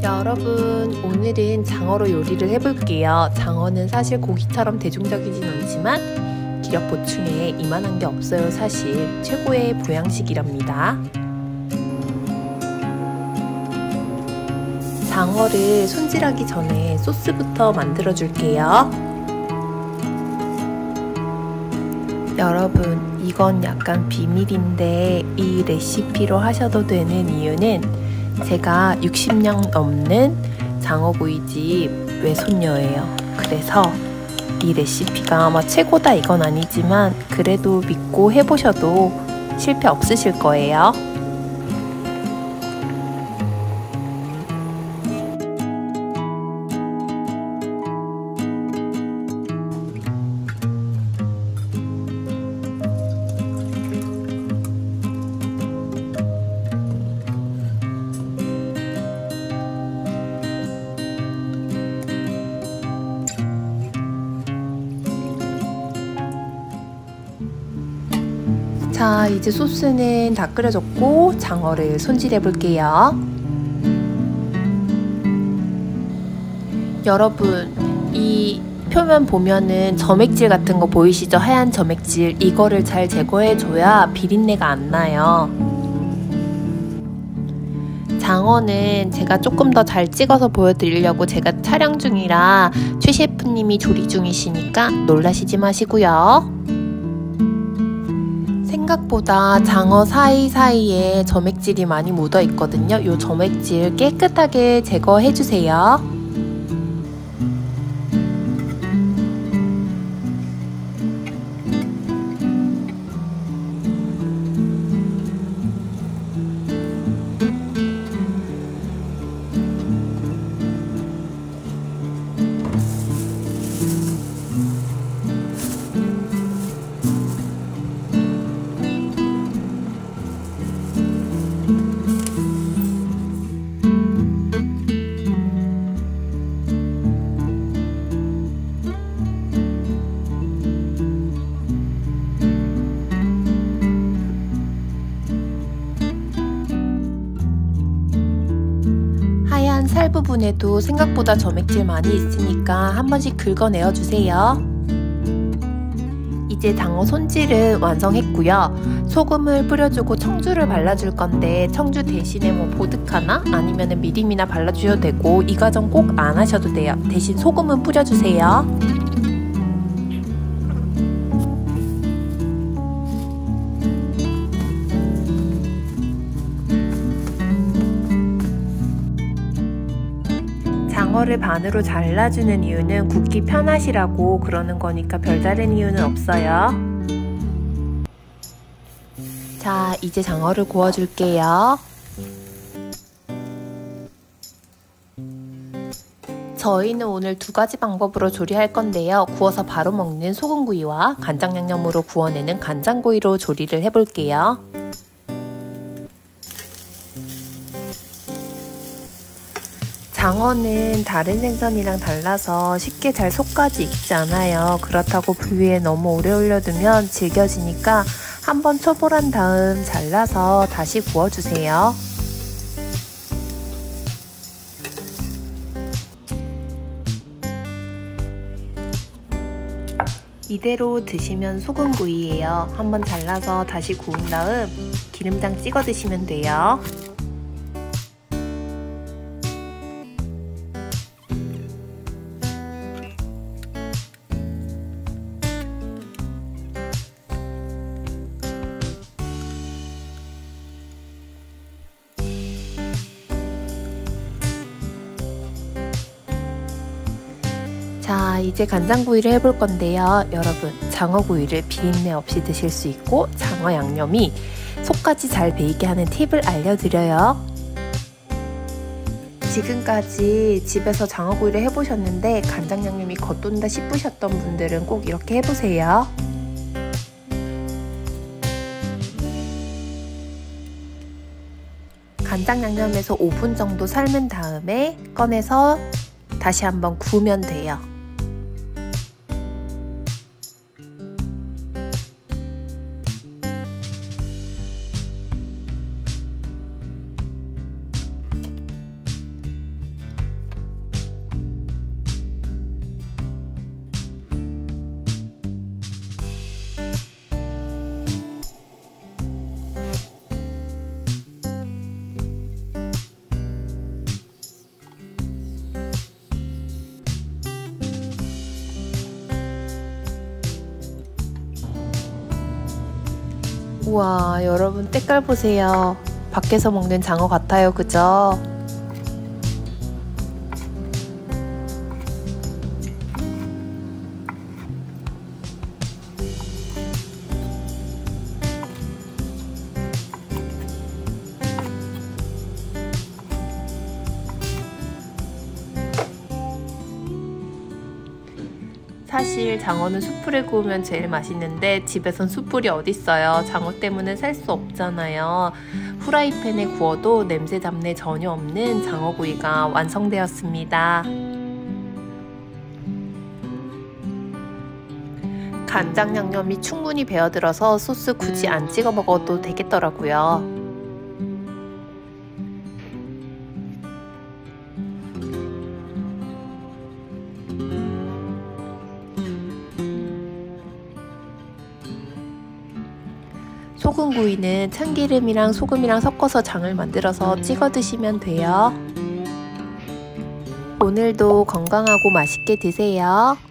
여러분, 오늘은 장어로 요리를 해볼게요. 장어는 사실 고기처럼 대중적이진 않지만 기력 보충에 이만한 게 없어요. 사실 최고의 보양식이랍니다. 장어를 손질하기 전에 소스부터 만들어 줄게요. 여러분, 이건 약간 비밀인데 이 레시피로 하셔도 되는 이유는 제가 60년 넘는 장어구이집 외손녀예요. 그래서 이 레시피가 아마 최고다 이건 아니지만 그래도 믿고 해보셔도 실패 없으실 거예요. 자, 이제 소스는 다 끓여졌고 장어를 손질해 볼게요. 여러분, 이 표면 보면은 점액질 같은 거 보이시죠? 하얀 점액질, 이거를 잘 제거해 줘야 비린내가 안 나요. 장어는 제가 조금 더 잘 찍어서 보여드리려고 제가 촬영 중이라 최 셰프님이 조리 중이시니까 놀라시지 마시고요. 생각보다 장어 사이사이에 점액질이 많이 묻어 있거든요. 이 점액질 깨끗하게 제거해 주세요. 하얀 살 부분에도 생각보다 점액질 많이 있으니까 한 번씩 긁어내어 주세요. 이제 장어 손질은 완성했고요. 소금을 뿌려주고 청주를 발라줄 건데 청주 대신에 뭐 보드카나 아니면 미림이나 발라주셔도 되고 이 과정 꼭 안 하셔도 돼요. 대신 소금은 뿌려주세요. 장어를 반으로 잘라주는 이유는 굽기 편하시라고 그러는 거니까 별다른 이유는 없어요. 자, 이제 장어를 구워줄게요. 저희는 오늘 두 가지 방법으로 조리할 건데요. 구워서 바로 먹는 소금구이와 간장 양념으로 구워내는 간장구이로 조리를 해볼게요. 장어는 다른 생선이랑 달라서 쉽게 잘 속까지 익지 않아요. 그렇다고 불 위에 너무 오래 올려두면 질겨지니까 한번 초벌한 다음 잘라서 다시 구워주세요. 이대로 드시면 소금구이예요. 한번 잘라서 다시 구운 다음 기름장 찍어 드시면 돼요. 자, 이제 간장구이를 해볼 건데요. 여러분, 장어구이를 비린내 없이 드실 수 있고 장어 양념이 속까지 잘 배이게 하는 팁을 알려드려요. 지금까지 집에서 장어구이를 해보셨는데 간장 양념이 겉돈다 싶으셨던 분들은 꼭 이렇게 해보세요. 간장 양념에서 5분 정도 삶은 다음에 꺼내서 다시 한번 구우면 돼요. 우와, 여러분 때깔 보세요. 밖에서 먹는 장어 같아요, 그죠? 사실 장어는 숯불에 구우면 제일 맛있는데 집에선 숯불이 어딨어요. 장어 때문에 살 수 없잖아요. 후라이팬에 구워도 냄새 잡내 전혀 없는 장어구이가 완성되었습니다. 간장 양념이 충분히 배어들어서 소스 굳이 안 찍어 먹어도 되겠더라고요. 소금구이는 참기름이랑 소금이랑 섞어서 장을 만들어서 찍어 드시면 돼요. 오늘도 건강하고 맛있게 드세요.